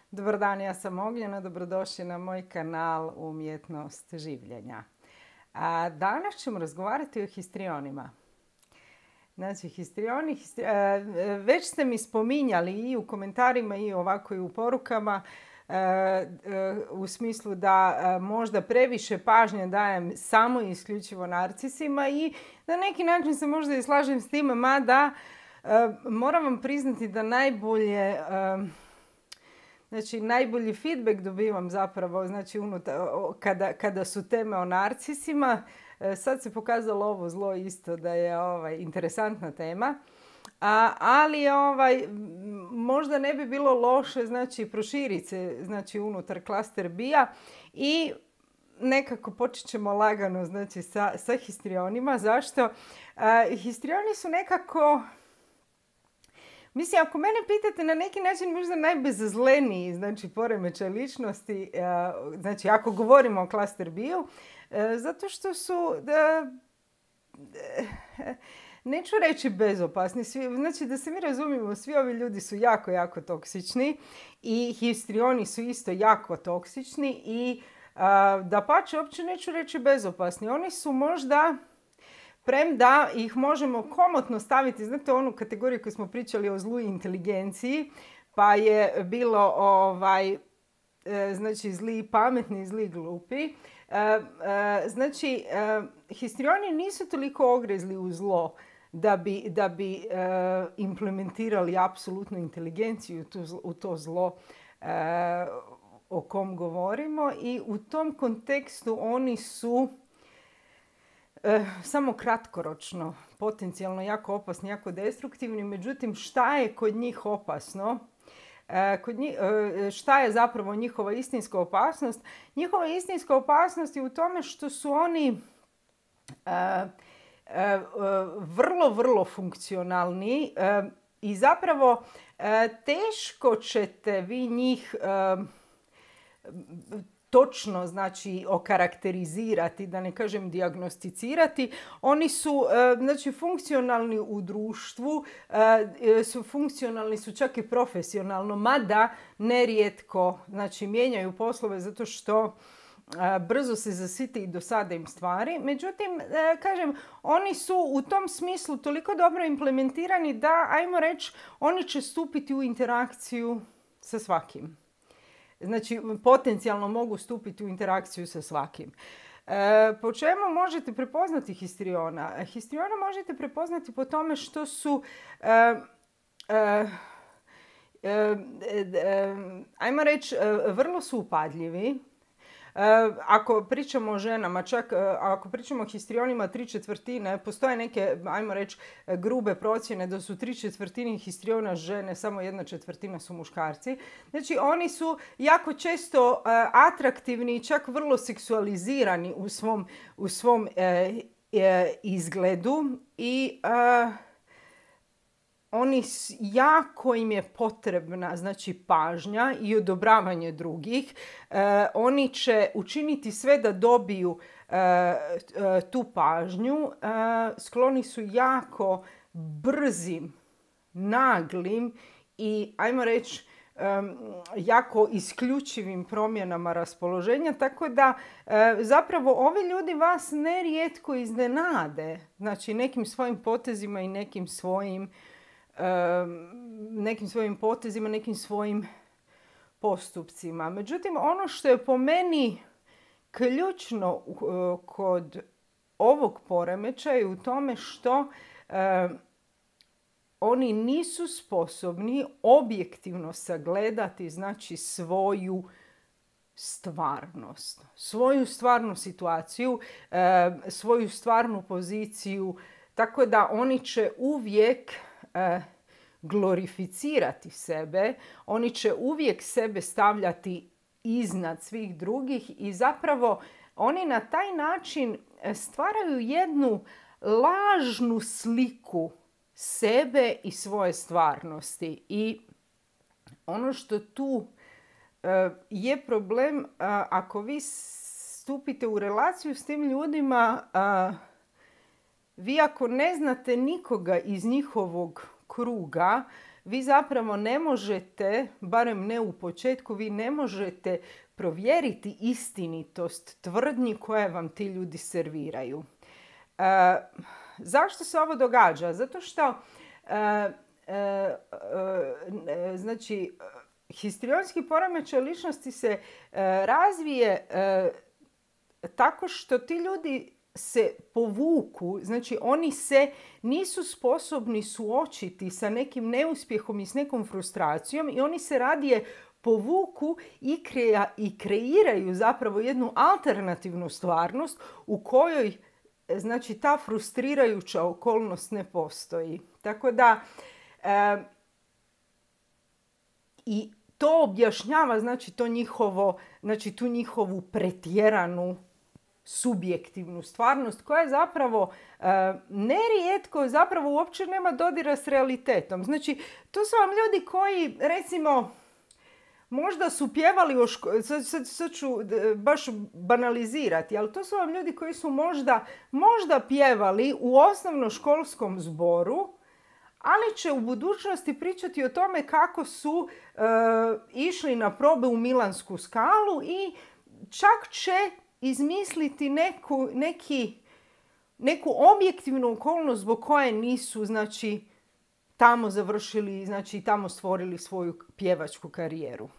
Dobar dan, ja sam Ognjena, dobrodošli na moj kanal Umjetnost življenja. Danas ćemo razgovarati o histrionima. Znači, već ste mi spominjali i u komentarima i ovako i u porukama u smislu da možda previše pažnje dajem samo i isključivo narcisima i na neki način se možda i slažem s time, mada moram vam priznati da najbolji feedback dobivam zapravo kada su teme o narcisima. Sad se pokazalo ovo zlo isto da je interesantna tema. Ali možda ne bi bilo loše proširiti se unutar klaster bija i nekako počet ćemo lagano sa histrionima. Zašto? Histrioni su nekako... Mislim, ako mene pitate, na neki način možda najbezazleniji poremećaj ličnosti, ako govorimo o klaster biju, zato što su, neću reći bezopasni, da se mi razumijemo, svi ovi ljudi su jako, jako toksični i histrioni su isto jako toksični i dapače, uopće neću reći bezopasni. Oni su možda... Premda ih možemo komotno staviti, znate onu kategoriju koju smo pričali o zlu i inteligenciji, pa je bilo zli i pametni i zli i glupi. Histrioni nisu toliko ogrezli u zlo da bi implementirali apsolutnu inteligenciju u to zlo o kom govorimo i u tom kontekstu oni su samo kratkoročno, potencijalno jako opasni, jako destruktivni. Međutim, šta je kod njih opasno? Šta je zapravo njihova istinska opasnost? Njihova istinska opasnost je u tome što su oni vrlo, vrlo funkcionalni i zapravo teško ćete vi njih točno okarakterizirati, da ne kažem dijagnosticirati. Oni su funkcionalni u društvu, funkcionalni su čak i profesionalno, mada nerijetko mijenjaju poslove zato što brzo se zasite i dosade im stvari. Međutim, kažem, oni su u tom smislu toliko dobro implementirani da, ajmo reći, oni će stupiti u interakciju sa svakim. Znači, potencijalno mogu stupiti u interakciju sa svakim. Po čemu možete prepoznati histriona? Histriona možete prepoznati po tome što su, ajmo reći, vrlo su upadljivi. Ako pričamo o ženama, čak ako pričamo o histrionima 3/4, postoje neke, ajmo reći, grube procjene da su 3/4 histriona žene, samo 1/4 su muškarci. Znači, oni su jako često atraktivni i čak vrlo seksualizirani u svom izgledu i jako im je potrebna pažnja i odobravanje drugih. Oni će učiniti sve da dobiju tu pažnju. Skloni su jako brzim, naglim i, ajmo reći, jako isključivim promjenama raspoloženja, tako da zapravo ovi ljudi vas nerijetko iznenade, nekim svojim potezima i nekim svojim potezima, nekim svojim postupcima. Međutim, ono što je po meni ključno kod ovog poremećaja je u tome što oni nisu sposobni objektivno sagledati svoju stvarnost, svoju stvarnu situaciju, svoju stvarnu poziciju, tako da oni će uvijek glorificirati sebe, oni će uvijek sebe stavljati iznad svih drugih i zapravo oni na taj način stvaraju jednu lažnu sliku sebe i svoje stvarnosti. I ono što tu je problem, ako vi stupite u relaciju s tim ljudima, vi ako ne znate nikoga iz njihovog kruga, vi zapravo ne možete, barem ne u početku, vi ne možete provjeriti istinitost tvrdnji koje vam ti ljudi serviraju. Zašto se ovo događa? Zato što znači, histrionski poremećaj ličnosti se razvije tako što ti ljudi se povuku, znači oni se nisu sposobni suočiti sa nekim neuspjehom i s nekom frustracijom i oni se radije povuku i kreiraju zapravo jednu alternativnu stvarnost u kojoj znači ta frustrirajuća okolnost ne postoji. Tako da i to objašnjava znači tu njihovu pretjeranu subjektivnu stvarnost koja je zapravo nerijetko zapravo uopće nema dodira s realitetom. Znači, to su vam ljudi koji, recimo, možda su pjevali, sad ću baš banalizirati, ali to su vam ljudi koji su možda pjevali u osnovnoškolskom zboru, ali će u budućnosti pričati o tome kako su išli na probe u Milansku skalu i čak će izmisliti neku objektivnu okolnost zbog koje nisu, znači, tamo završili, znači tamo stvorili svoju pjevačku karijeru.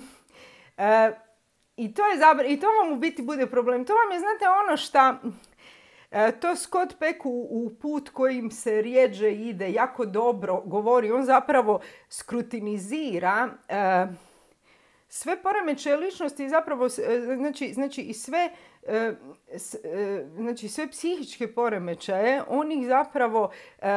I to vam u biti bude problem. To vam je, znate, ono šta to Scott Peck u Put kojim se rijeđe ide jako dobro govori. On zapravo skrutinizira sve poremećaje ličnosti i zapravo znači i sve psihičke poremećaje, on ih zapravo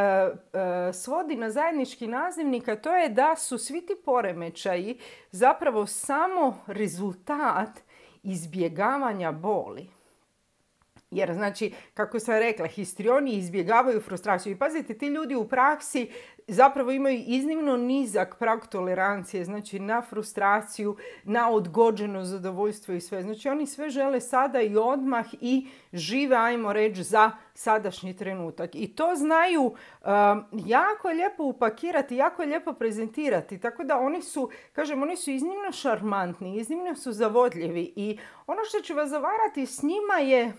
svodi na zajednički nazivnik, a to je da su svi ti poremećaji zapravo samo rezultat izbjegavanja boli. Jer, znači, kako sam rekla, histrioni izbjegavaju frustraciju. I pazite, ti ljudi u praksi zapravo imaju iznimno nizak prag tolerancije, znači na frustraciju, na odgođeno zadovoljstvo i sve. Znači, oni sve žele sada i odmah i žive, ajmo reći, za sadašnji trenutak. I to znaju jako lijepo upakirati, jako lijepo prezentirati. Tako da oni su iznimno šarmantni, iznimno su zavodljivi. I ono što ću vas zavarati, s njima je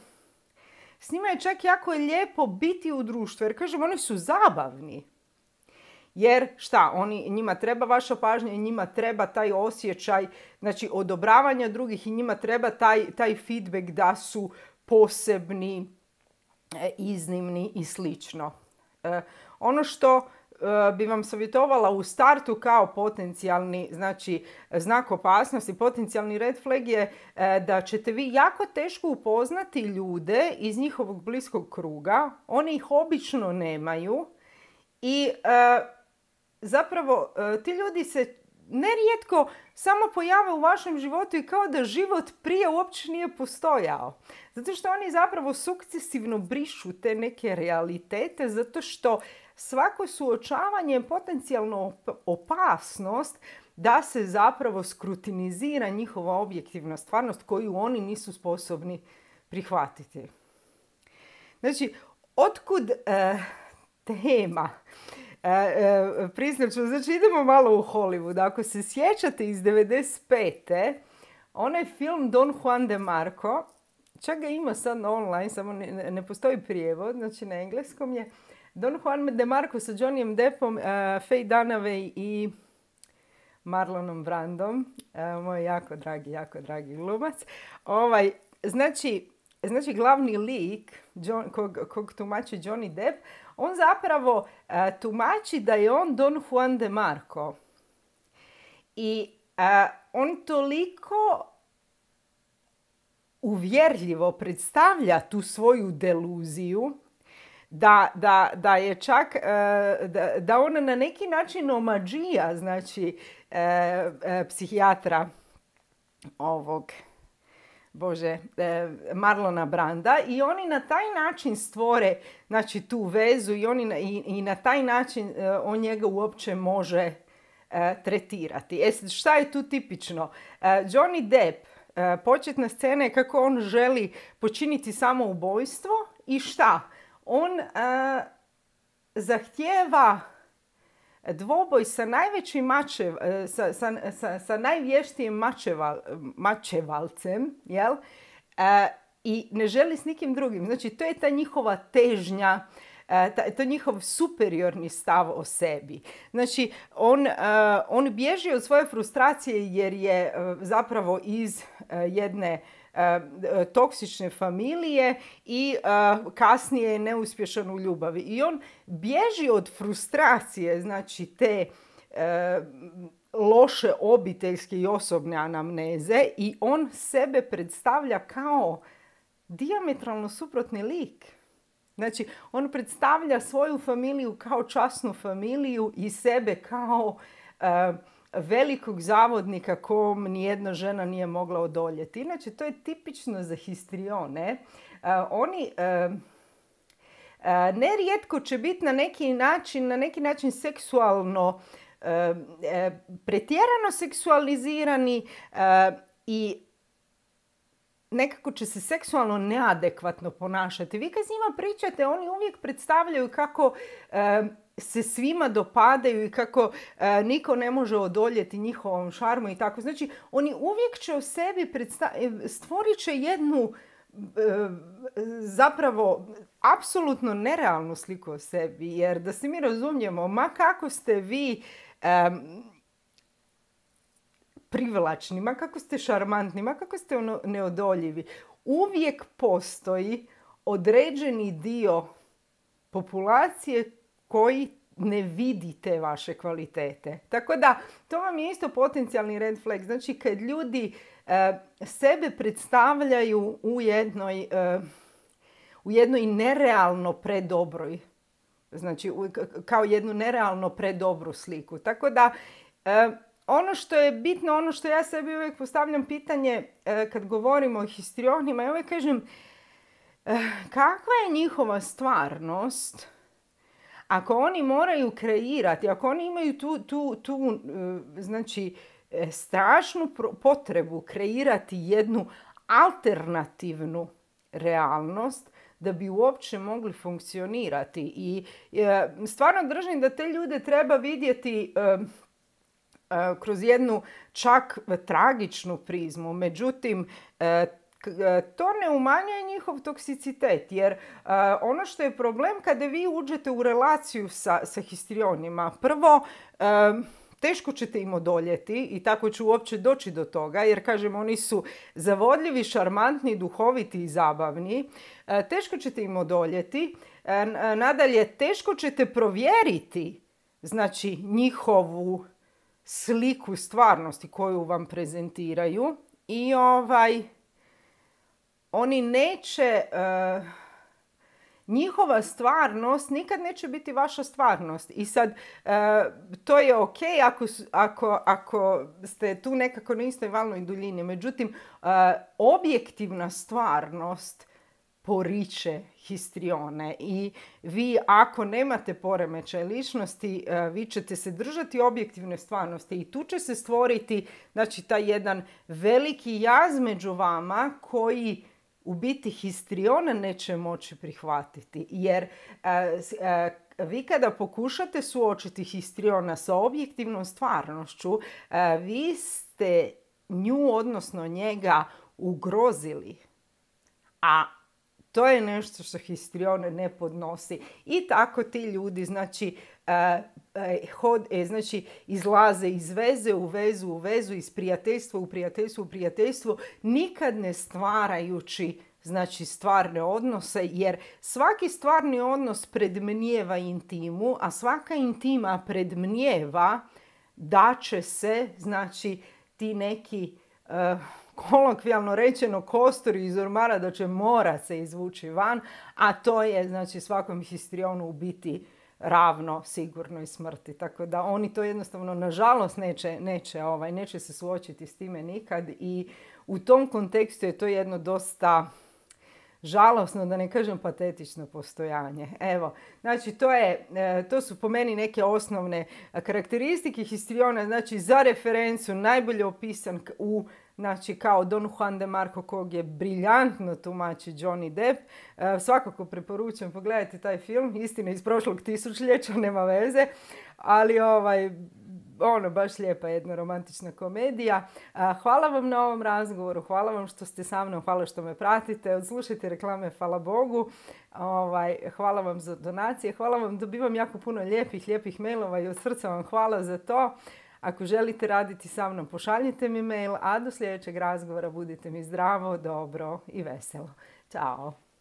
čak jako lijepo biti u društvu, jer kažem, oni su zabavni. Jer šta, njima treba vaša pažnja i njima treba taj osjećaj, znači odobravanja drugih i njima treba taj feedback da su posebni, iznimni i slično. Ono što bi vam savjetovala u startu kao potencijalni, znači, znak opasnosti, potencijalni red flag je da ćete vi jako teško upoznati ljude iz njihovog bliskog kruga. Oni ih obično nemaju i zapravo ti ljudi se nerijetko samo pojave u vašem životu i kao da život prije uopće nije postojao. Zato što oni zapravo sukcesivno brišu te neke realitete, zato što svako suočavanje je potencijalno opasnost da se zapravo skrutinizira njihova objektivna stvarnost koju oni nisu sposobni prihvatiti. Znači, otkud tema? Priznat ću, znači idemo malo u Hollywood. Ako se sjećate iz 95. onaj film Don Juan de Marco, čak ga ima sad online, samo ne postoji prijevod, znači na engleskom je Don Juan de Marco sa Johnnyem Deppom, Faye Dunaway i Marlonom Brandom, moj jako dragi glumac. Znači glavni lik kog tumači Johnny Depp, on zapravo tumači da je on Don Juan de Marco. I on toliko uvjerljivo predstavlja tu svoju deluziju da je čak, da ona na neki način omađija, znači, psihijatra Marlona Branda i oni na taj način stvore, znači, tu vezu i na taj način on njega uopće može tretirati. Šta je tu tipično? Johnny Depp, početna scena je kako on želi počiniti samoubojstvo i šta? On zahtijeva dvoboj sa najvećim sa najvještijim mačevalcem, jel? I ne želi s nikim drugim. Znači, to je ta njihova težnja, to je njihov superiorni stav o sebi. Znači, on bježi od svoje frustracije jer je zapravo iz jedne toksične familije i kasnije je neuspješan u ljubavi. I on bježi od frustracije, znači te loše obiteljske i osobne anamneze, i on sebe predstavlja kao dijametralno suprotni lik. Znači, on predstavlja svoju familiju kao časnu familiju i sebe kao velikog zavodnika kom nijedna žena nije mogla odoljeti. Inače, to je tipično za histrione. Oni nerijetko će biti na neki način seksualno pretjerano seksualizirani i nekako će se seksualno neadekvatno ponašati. Vi kad s njima pričate, oni uvijek predstavljaju kako se svima dopadaju i kako niko ne može odoljeti njihovom šarmu i tako. Znači, oni uvijek će o sebi stvorit će jednu zapravo apsolutno nerealnu sliku o sebi. Jer da se mi razumijemo, ma kako ste vi privlačni, ma kako ste šarmantni, ma kako ste neodoljivi, uvijek postoji određeni dio populacije koji ne vidi te vaše kvalitete. Tako da, to vam je isto potencijalni red flag. Znači, kad ljudi sebe predstavljaju u jednoj nerealno predobroj, znači kao jednu nerealno predobru sliku. Tako da, ono što je bitno, ono što ja sebi uvijek postavljam pitanje kad govorimo o histrionima, ja uvijek kažem kakva je njihova stvarnost ako oni moraju kreirati, ako oni imaju tu znači, strašnu potrebu kreirati jednu alternativnu realnost da bi uopće mogli funkcionirati. I stvarno držim da te ljude treba vidjeti kroz jednu čak tragičnu prizmu. Međutim, to ne umanjuje njihov toksicitet, jer ono što je problem kada vi uđete u relaciju sa histrionima, prvo, teško ćete im odoljeti i tako će uopće doći do toga, jer kažem, oni su zavodljivi, šarmantni, duhoviti i zabavni. Teško ćete im odoljeti. Nadalje, teško ćete provjeriti, znači, njihovu sliku stvarnosti koju vam prezentiraju i oni neće, njihova stvarnost nikad neće biti vaša stvarnost. I sad, to je ok ako ste tu nekako na istoj valnoj duljini. Međutim, objektivna stvarnost poriče histrione i vi ako nemate poremećaj ličnosti, vi ćete se držati objektivne stvarnosti i tu će se stvoriti, znači, taj jedan veliki jaz među vama koji u biti histriona neće moći prihvatiti. Jer vi kada pokušate suočiti histriona sa objektivnom stvarnošću, vi ste nju, odnosno njega, ugrozili. A to je nešto što histrione ne podnosi. I tako ti ljudi, znači, znači, izlaze iz veze u vezu u vezu, iz prijateljstva u prijateljstvo u prijateljstvo, nikad ne stvarajući, znači, stvarne odnose, jer svaki stvarni odnos predmnijeva intimu, a svaka intima predmnijeva da će se, znači, ti neki kolokvijalno rečeno kosturi iz ormara da će morat se izvući van, a to je, znači, svakom histrionu u biti ravno sigurnoj smrti. Tako da oni to jednostavno, nažalost, neće se suočiti s time nikad i u tom kontekstu je to jedno žalosno, da ne kažem patetično postojanje. Evo, znači to su po meni neke osnovne karakteristike histriona, znači za referencu najbolje opisan znači kao Don Juan de Marco kog je briljantno tumači Johnny Depp. Svakako preporučujem, pogledajte taj film, istina iz prošlog tisućljeća, nema veze, ali baš lijepa jedna romantična komedija. Hvala vam na ovom razgovoru, hvala vam što ste sa mnom, hvala što me pratite, odslušajte reklame, hvala Bogu. Hvala vam za donacije, hvala vam, dobivam jako puno lijepih mailova i od srca vam hvala za to. Ako želite raditi sa mnom, pošaljite mi mail, a do sljedećeg razgovora budite mi zdravo, dobro i veselo. Ćao!